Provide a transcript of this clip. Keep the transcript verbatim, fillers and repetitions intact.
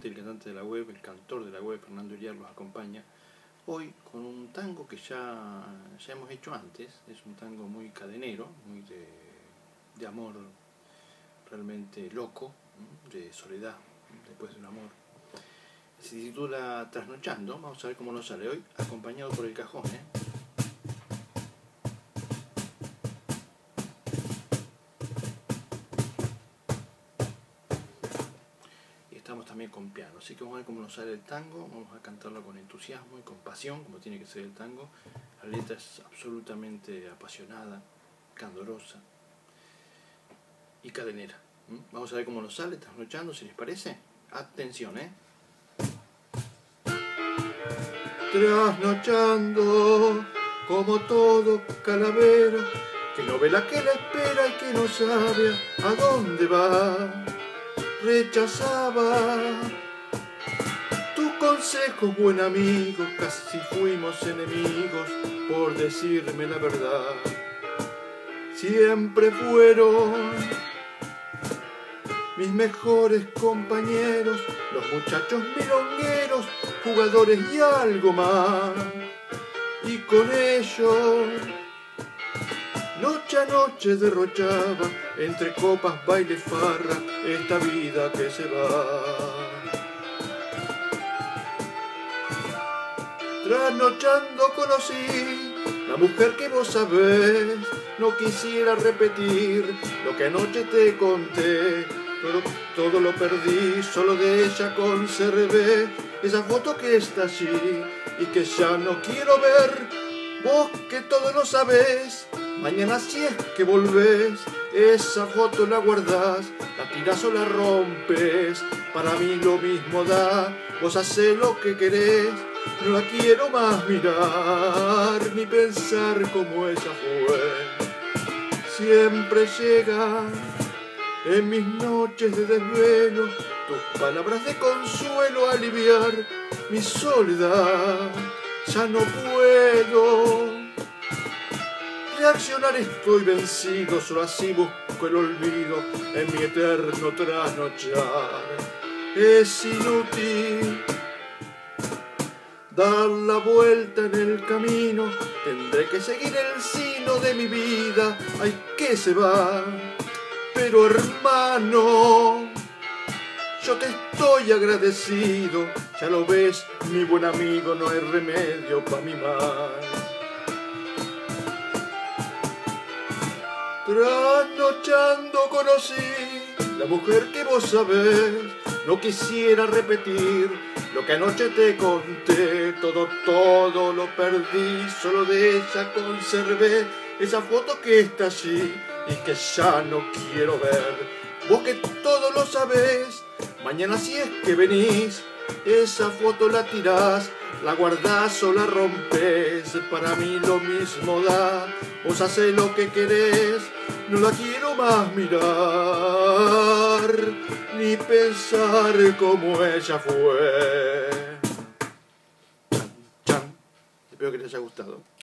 del cantante de la web, el cantor de la web, Fernando Iriar, los acompaña hoy con un tango que ya, ya hemos hecho antes. Es un tango muy cadenero, muy de, de amor realmente loco, de soledad después de un amor. Se titula Trasnochando. Vamos a ver cómo nos sale hoy, acompañado por el cajón, ¿eh? Estamos también con piano, así que vamos a ver cómo nos sale el tango. Vamos a cantarlo con entusiasmo y con pasión, como tiene que ser el tango. La letra es absolutamente apasionada, candorosa y cadenera. ¿Mm? Vamos a ver cómo nos sale, trasnochando, si les parece. Atención, ¿eh? Trasnochando como todo calavero, que no ve la que la espera y que no sabe a dónde va. Rechazaba tu consejo, buen amigo, casi fuimos enemigos por decirme la verdad. Siempre fueron mis mejores compañeros, los muchachos milongueros, jugadores y algo más. Y con ellos noche a noche derrochaba, entre copas, baile, farra, esta vida que se va. Trasnochando conocí la mujer que vos sabés, no quisiera repetir lo que anoche te conté, pero todo lo perdí, solo de ella conservé esa foto que está allí y que ya no quiero ver. Vos que todo lo sabés, mañana si es que volvés, esa foto la guardás, la tirás o la rompes, para mí lo mismo da. Vos hacés lo que querés, no la quiero más mirar, ni pensar como ella fue. Siempre llega en mis noches de desvelo tus palabras de consuelo a aliviar mi soledad. Ya no puedo reaccionar, estoy vencido, solo así busco el olvido en mi eterno trasnochar. Es inútil dar la vuelta en el camino, tendré que seguir el sino de mi vida, ay que se va. Pero hermano, yo te estoy agradecido, ya lo ves, mi buen amigo, no hay remedio pa' mi mal. Trasnochando conocí la mujer que vos sabés, no quisiera repetir lo que anoche te conté, todo, todo lo perdí, solo de ella conservé esa foto que está allí y que ya no quiero ver. Vos que todo lo sabés, mañana si es que venís, esa foto la tirás, la guardás o la rompes, para mí lo mismo da. Vos hacés lo que querés, no la quiero más mirar, ni pensar como ella fue. Chan, chan. Espero que les haya gustado.